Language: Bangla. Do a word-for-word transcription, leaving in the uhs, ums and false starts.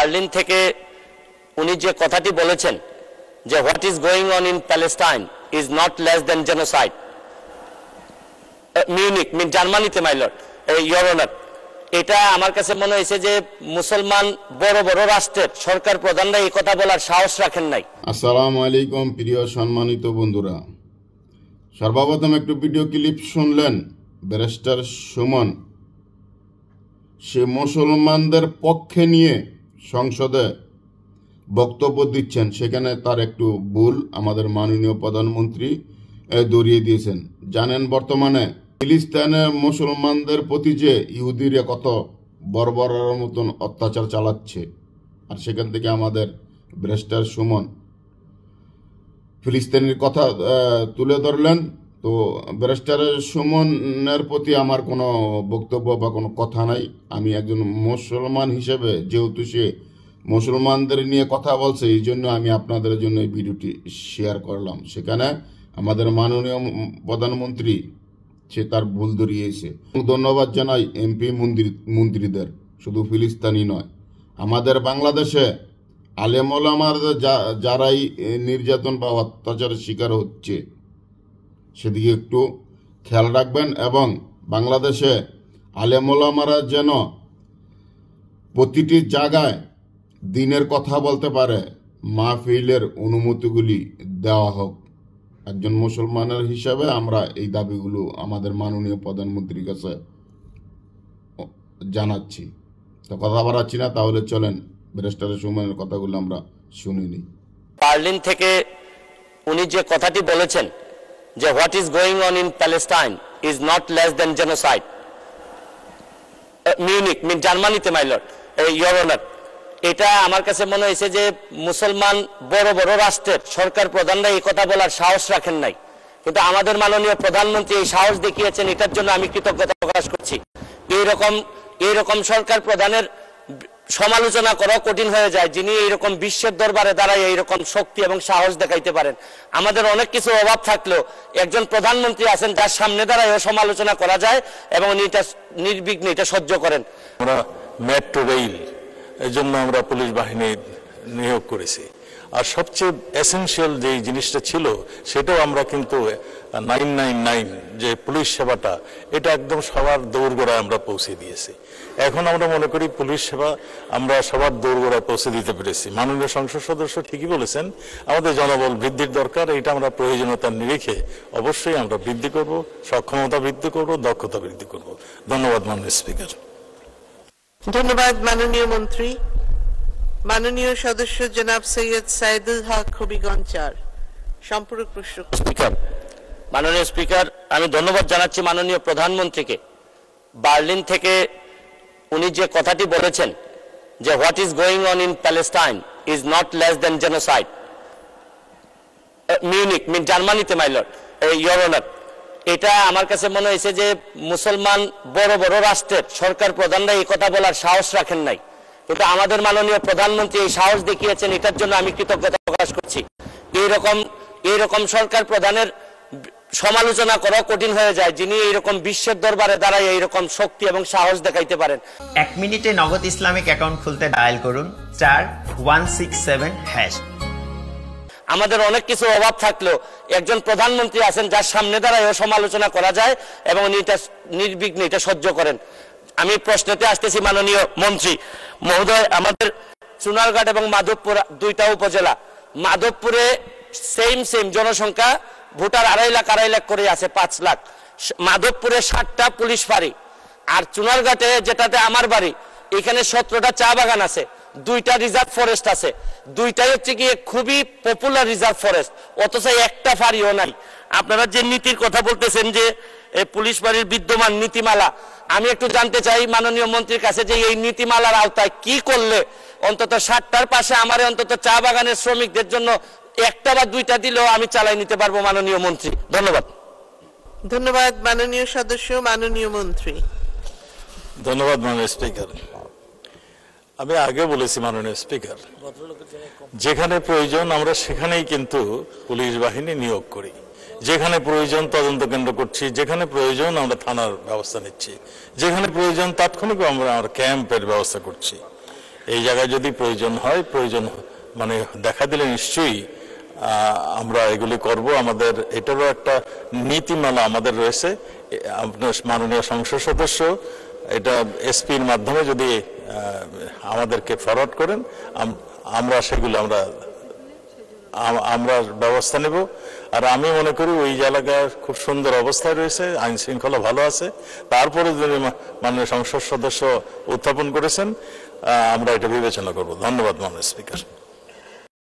বার্লিন থেকে উনি যে কথাটি বলেছেন যে what is going on in Palestine is not less than genocide, Munich mean জার্মানিতে মাই লর্ড ইওর অনার, এটা আমার কাছে মনে হয়েছে যে মুসলমান বড় বড় রাষ্ট্রের সরকার প্রধানরা এই কথা বলার সাহস রাখেন নাই। আসসালামু আলাইকুম প্রিয় সম্মানিত বন্ধুরা, সর্বপ্রথম একটু ভিডিও ক্লিপ শুনলেন ব্যারিস্টার সুমন, সে মুসলমানদের পক্ষে নিয়ে সংসদে বক্তব্য দিচ্ছেন, সেখানে তার একটু ভুল আমাদের মাননীয় প্রধানমন্ত্রী ধরিয়ে দিয়েছেন। জানেন বর্তমানে ফিলিস্তিনের মুসলমানদের প্রতি যে ইহুদিরা কত বর্বরের মতন অত্যাচার চালাচ্ছে, আর সেখান থেকে আমাদের ব্যারিস্টার সুমন ফিলিস্তিনের কথা তুলে ধরলেন। তো ব্যারিস্টার সুমনের প্রতি আমার কোনো বক্তব্য বা কোনো কথা নাই। আমি একজন মুসলমান হিসেবে যেহেতু সে মুসলমানদের নিয়ে কথা বলছে, এই জন্য আমি আপনাদের জন্য এই ভিডিওটি শেয়ার করলাম। সেখানে আমাদের মাননীয় প্রধানমন্ত্রী সে তার ভুল ধরিয়েছে। ধন্যবাদ জানাই এমপি মন্ত্রীদের, শুধু ফিলিস্তিনি নয়, আমাদের বাংলাদেশে আলেম ওলামার যারাই নির্যাতন বা অত্যাচারের শিকার হচ্ছে সেদিকে একটু খেয়াল রাখবেন, এবং বাংলাদেশে আলেম ওলামারা যেন প্রতিটি জায়গায় দিনের কথা বলতে পারে, মাহফিলের অনুমতিগুলি দেওয়া হোক। একজন মুসলমানের হিসাবে আমরা এই দাবিগুলো আমাদের মাননীয় প্রধানমন্ত্রীর কাছে জানাচ্ছি। তো কথা বাড়াচ্ছি না, তাহলে চলেন ব্যারিস্টার সুমনের কথাগুলো আমরা শুনে নিই। বার্লিন থেকে উনি যে কথাটি বলেছেন যে what is going on in Palestine is not less than genocide, Munich mean জার্মানিতে মাই লর্ড ইওর অনার, এটা আমার কাছে মনে হয়েছে যে মুসলমান বড় বড় রাষ্ট্রের সরকার প্রধানরা এই কথা বলার সাহস রাখেন নাই, কিন্তু আমাদের মাননীয় প্রধানমন্ত্রী এই সাহস দেখিয়েছেন, এটার জন্য আমি কৃতজ্ঞতা প্রকাশ করছি। এইরকম এইরকম সরকার প্রধানের সমালোচনা করা কঠিন হয়ে যায়, যিনি এইরকম বিশ্বের দরবারে দাঁড়ায় এইরকম শক্তি এবং সাহস দেখাইতে পারেন। আমাদের অনেক কিছু অভাব থাকলেও একজন প্রধানমন্ত্রী আছেন যার সামনে দাঁড়ায় সমালোচনা করা যায় এবং এটা নির্বিঘ্নে এটা সহ্য করেন। আমরা মেট্রো রেল এই জন্য আমরা পুলিশ বাহিনী নিয়োগ করেছি, আর সবচেয়ে এসেনশিয়াল যে জিনিসটা ছিল সেটাও আমরা কিন্তু নাইন নাইন নাইন যে পুলিশ সেবাটা, এটা একদম সবার দৌড়গোড়ায় আমরা পৌঁছে দিয়েছি। এখন আমরা মনে করি পুলিশ সেবা আমরা সবার দৌড়গোড়ায় পৌঁছে দিতে পেরেছি। মাননীয় সংসদ সদস্য ঠিকই বলেছেন, আমাদের জনবল বৃদ্ধির দরকার, এটা আমরা প্রয়োজনীয়তার নিরিখে অবশ্যই আমরা বৃদ্ধি করব, সক্ষমতা বৃদ্ধি করব, দক্ষতা বৃদ্ধি করব। ধন্যবাদ মাননীয় স্পিকার। ধন্যবাদ মাননীয় মন্ত্রী। মাননীয় সদস্য জনাব সৈয়দ সাইদুল হক হবিগঞ্জ। সম্পূরক প্রশ্ন। স্পিকার, মাননীয় স্পিকার, আমি ধন্যবাদ জানাচ্ছি মাননীয় প্রধানমন্ত্রীকে। বার্লিন থেকে উনি যে কথাটি বলেছেন যে what is going on in Palestine is not less than genocide, Munich mean জার্মানিতে মাই লর্ড ইওর অনার, এটা আমার কাছে মনে হয়েছে যে মুসলমান বড় বড় রাষ্ট্রের সরকার প্রধানরা এই কথা বলার সাহস রাখেন নাই, কিন্তু আমাদের মাননীয় প্রধানমন্ত্রী এই সাহস দেখিয়েছেন, এটার জন্য আমি কৃতজ্ঞতা প্রকাশ করছি। এইরকম এইরকম সরকার প্রধানের সমালোচনা করা কঠিন হয়ে যায়, যিনি এইরকম বিশ্বের দরবারে দাঁড়ায় এইরকম শক্তি এবং সাহস দেখাইতে পারেন। এক মিনিটে নগদ ইসলামিক অ্যাকাউন্ট খুলতে ডায়াল করুন star one six seven hash. আমাদের অনেক কিছু অভাব থাকলেও একজন প্রধানমন্ত্রী আছেন যার সামনে দাঁড়ায় সমালোচনা করা যায় এবং উনি এটা নির্বিঘ্নে এটা সহ্য করেন। আমি প্রশ্নতে আসতেছি মাননীয় মন্ত্রী মহোদয়, আমাদের চুনারঘাট এবং মাধবপুর দুইটা উপজেলা, মাধবপুরে সেম সেম জনসংখ্যা ভোটার আড়াই লাখ আড়াই লাখ করে আছে, পাঁচ লাখ। মাধবপুরে ষাটটা পুলিশ ফাঁড়ি, আর চুনারঘাটে যেটাতে আমার বাড়ি এখানে সতেরোটা চা বাগান আছে, দুইটা রিজার্ভ ফরেস্ট আছে, দুইটাই হচ্ছে গিয়ে খুবই পপুলার রিজার্ভ ফরেস্ট, অথচ একটা ফাঁড়িও নাই। আপনারা যে নীতির কথা বলতেছেন যে পুলিশ বাড়ির বিদ্যমান নীতিমালা, আমি একটু জানতে চাই মাননীয় মন্ত্রীর কাছে যে এই নীতিমালার আওতায় কি করলে অন্তত ষাটটার পাশে আমার অন্তত চা বাগানের শ্রমিকদের জন্য একটা বা দুইটা দিলেও আমি চালাই নিতে পারবো মাননীয় মন্ত্রী। ধন্যবাদ। ধন্যবাদ মাননীয় সদস্য। মাননীয় মন্ত্রী। ধন্যবাদ মাননীয় স্পিকার। আমি আগে বলেছি মাননীয় স্পিকার, যেখানে প্রয়োজন আমরা সেখানেই কিন্তু পুলিশ বাহিনী নিয়োগ করি, যেখানে প্রয়োজন তদন্ত কেন্দ্র করছি, যেখানে প্রয়োজন আমরা থানার ব্যবস্থা নিচ্ছি, যেখানে প্রয়োজন তাৎক্ষণিক আমরা আমরা ক্যাম্পের ব্যবস্থা করছি। এই জায়গায় যদি প্রয়োজন হয়, প্রয়োজন মানে দেখা দিলে নিশ্চয়ই আমরা এগুলি করব। আমাদের এটারও একটা নীতিমালা আমাদের রয়েছে। আপনার মাননীয় সংসদ সদস্য এটা এসপির মাধ্যমে যদি আমাদেরকে ফরওয়ার্ড করেন, আমরা সেগুলো আমরা আমরা ব্যবস্থা নেব। আর আমি মনে করি ওই জায়গায় খুব সুন্দর অবস্থায় রয়েছে, আইন শৃঙ্খলা ভালো আছে। তারপরে যদি মাননীয় সংসদ সদস্য উত্থাপন করেছেন, আমরা এটা বিবেচনা করব। ধন্যবাদ মাননীয় স্পিকার।